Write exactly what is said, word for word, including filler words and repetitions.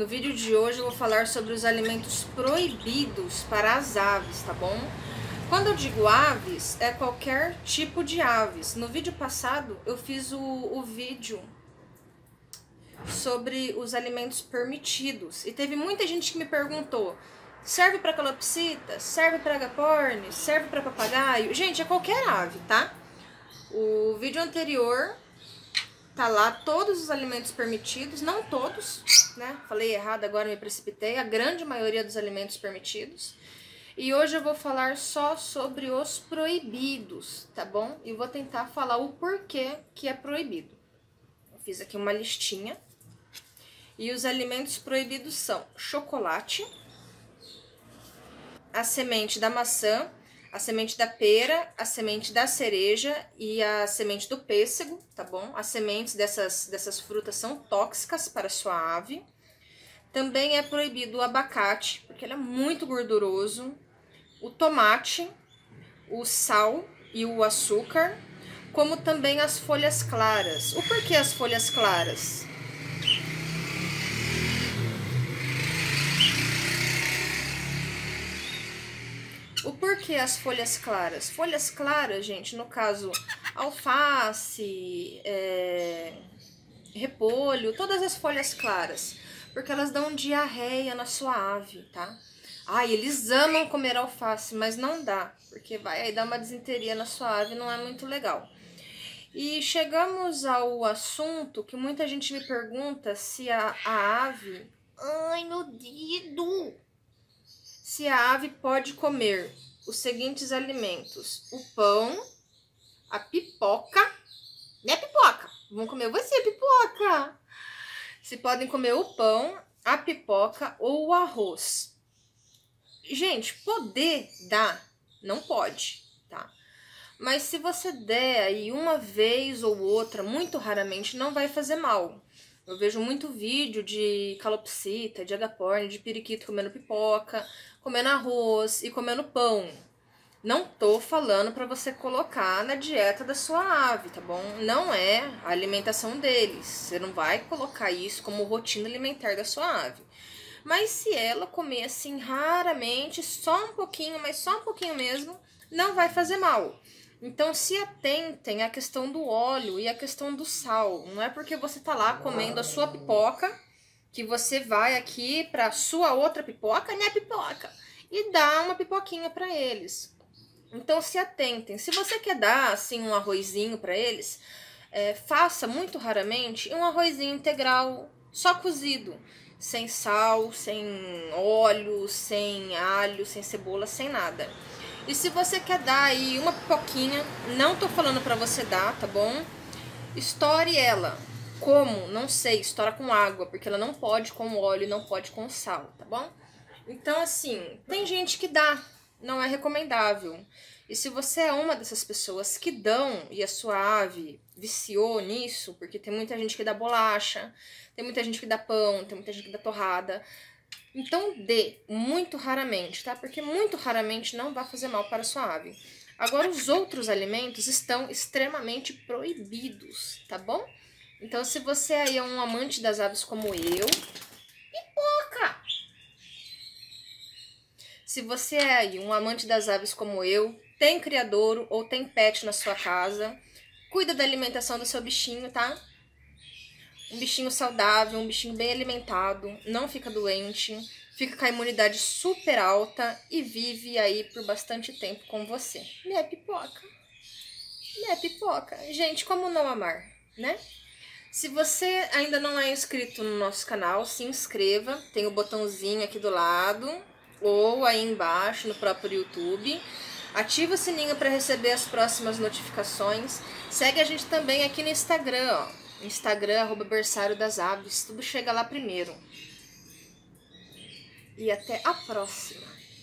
No vídeo de hoje eu vou falar sobre os alimentos proibidos para as aves, tá bom? Quando eu digo aves, é qualquer tipo de aves. No vídeo passado eu fiz o, o vídeo sobre os alimentos permitidos e teve muita gente que me perguntou: serve para calopsita? Serve para agapornis? Serve para papagaio? Gente, é qualquer ave, tá? O vídeo anterior tá lá todos os alimentos permitidos, não todos, né? Falei errado, agora me precipitei. A grande maioria dos alimentos permitidos. E hoje eu vou falar só sobre os proibidos, tá bom? E vou tentar falar o porquê que é proibido. Eu fiz aqui uma listinha. E os alimentos proibidos são chocolate, a semente da maçã, a semente da pera, a semente da cereja e a semente do pêssego, tá bom? As sementes dessas, dessas frutas são tóxicas para a sua ave. Também é proibido o abacate, porque ele é muito gorduroso, o tomate, o sal e o açúcar, como também as folhas claras. O porquê as folhas claras? O porquê as folhas claras? Folhas claras, gente, no caso, alface, é, repolho, todas as folhas claras, porque elas dão diarreia na sua ave, tá? Ai, eles amam comer alface, mas não dá, porque vai aí dar uma desinteria na sua ave, não é muito legal. E chegamos ao assunto que muita gente me pergunta se a, a ave... Ai, meu dedo! Se a ave pode comer os seguintes alimentos: o pão, a pipoca, né, pipoca? Vão comer você, pipoca! Se podem comer o pão, a pipoca ou o arroz. Gente, poder dá, não pode, tá? Mas se você der aí uma vez ou outra, muito raramente, não vai fazer mal. Eu vejo muito vídeo de calopsita, de agapornis, de periquito comendo pipoca, comendo arroz e comendo pão. Não tô falando para você colocar na dieta da sua ave, tá bom? Não é a alimentação deles. Você não vai colocar isso como rotina alimentar da sua ave. Mas se ela comer assim raramente, só um pouquinho, mas só um pouquinho mesmo, não vai fazer mal. Então se atentem à questão do óleo e à questão do sal. Não é porque você tá lá comendo a sua pipoca que você vai aqui para sua outra pipoca, né, pipoca, e dá uma pipoquinha para eles. Então se atentem. Se você quer dar assim um arrozinho para eles, é, faça muito raramente um arrozinho integral, só cozido, sem sal, sem óleo, sem alho, sem cebola, sem nada. E se você quer dar aí uma pipoquinha, não tô falando pra você dar, tá bom? Estoure ela. Como? Não sei, estoura com água, porque ela não pode com óleo e não pode com sal, tá bom? Então, assim, tem gente que dá, não é recomendável. E se você é uma dessas pessoas que dão e a sua ave viciou nisso, porque tem muita gente que dá bolacha, tem muita gente que dá pão, tem muita gente que dá torrada, então dê muito raramente, tá? Porque muito raramente não vai fazer mal para a sua ave. Agora, os outros alimentos estão extremamente proibidos, tá bom? Então, se você aí é um amante das aves como eu, pipoca! Se você é aí um amante das aves como eu, tem criadouro ou tem pet na sua casa, cuida da alimentação do seu bichinho, tá? Um bichinho saudável, um bichinho bem alimentado, não fica doente, fica com a imunidade super alta e vive aí por bastante tempo com você. Né, pipoca? Né, pipoca? Gente, como não amar, né? Se você ainda não é inscrito no nosso canal, se inscreva. Tem o botãozinho aqui do lado ou aí embaixo no próprio YouTube. Ativa o sininho para receber as próximas notificações. Segue a gente também aqui no Instagram, ó. Instagram, arroba berçário das aves. Tudo chega lá primeiro. E até a próxima.